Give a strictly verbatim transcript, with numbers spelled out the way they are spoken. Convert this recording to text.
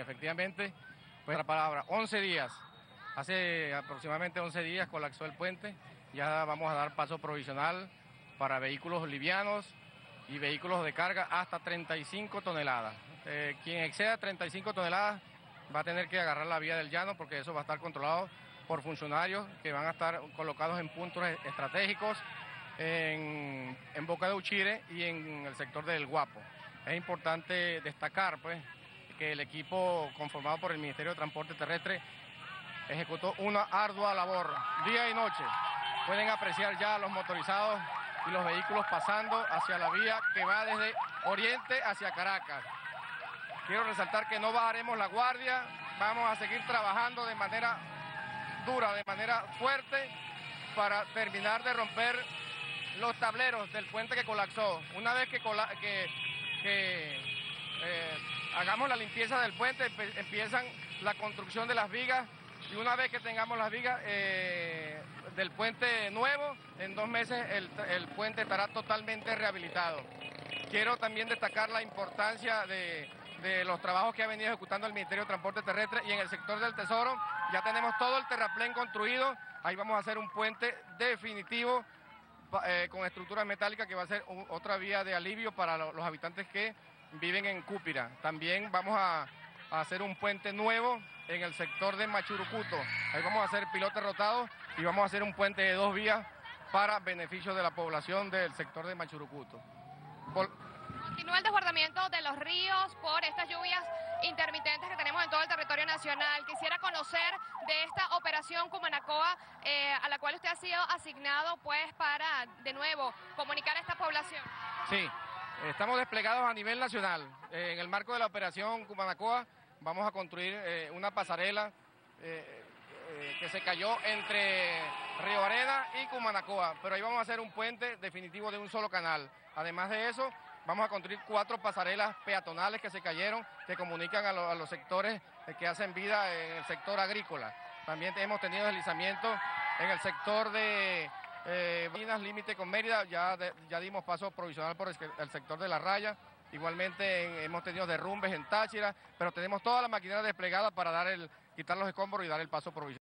efectivamente, pues la palabra, once días, hace aproximadamente once días colapsó el puente, ya vamos a dar paso provisional para vehículos livianos y vehículos de carga hasta treinta y cinco toneladas. Eh, quien exceda treinta y cinco toneladas va a tener que agarrar la vía del llano porque eso va a estar controlado por funcionarios que van a estar colocados en puntos estratégicos en, en Boca de Uchire y en el sector del Guapo. Es importante destacar pues que el equipo conformado por el Ministerio de Transporte Terrestre ejecutó una ardua labor día y noche. Pueden apreciar ya los motorizados y los vehículos pasando hacia la vía que va desde Oriente hacia Caracas. Quiero resaltar que no bajaremos la guardia, vamos a seguir trabajando de manera dura, de manera fuerte, para terminar de romper los tableros del puente que colapsó. Una vez que, que, que eh, hagamos la limpieza del puente, empiezan la construcción de las vigas, y una vez que tengamos las vigas eh, del puente nuevo, en dos meses el, el puente estará totalmente rehabilitado. Quiero también destacar la importancia de, de los trabajos que ha venido ejecutando el Ministerio de Transporte Terrestre, y en el sector del Tesoro ya tenemos todo el terraplén construido. Ahí vamos a hacer un puente definitivo eh, con estructuras metálicas que va a ser un, otra vía de alivio para lo, los habitantes que viven en Cúpira. También vamos a, a hacer un puente nuevo en el sector de Machurucuto. Ahí vamos a hacer pilotes rotados y vamos a hacer un puente de dos vías para beneficio de la población del sector de Machurucuto. Por... Continúa el desbordamiento de los ríos por estas lluvias intermitentes que tenemos en todo el territorio nacional. Quisiera conocer de esta operación Cumanacoa, eh, a la cual usted ha sido asignado pues para, de nuevo, comunicar a esta población. Sí, estamos desplegados a nivel nacional. Eh, en el marco de la operación Cumanacoa vamos a construir eh, una pasarela eh, eh, que se cayó entre Río Arena y Cumanacoa, pero ahí vamos a hacer un puente definitivo de un solo canal. Además de eso, vamos a construir cuatro pasarelas peatonales que se cayeron, que comunican a, lo, a los sectores que hacen vida en el sector agrícola. También hemos tenido deslizamientos en el sector de eh, Minas, límite con Mérida, ya, de, ya dimos paso provisional por el, el sector de La Raya. Igualmente en, hemos tenido derrumbes en Táchira, pero tenemos toda la maquinaria desplegada para dar el, quitar los escombros y dar el paso provisional.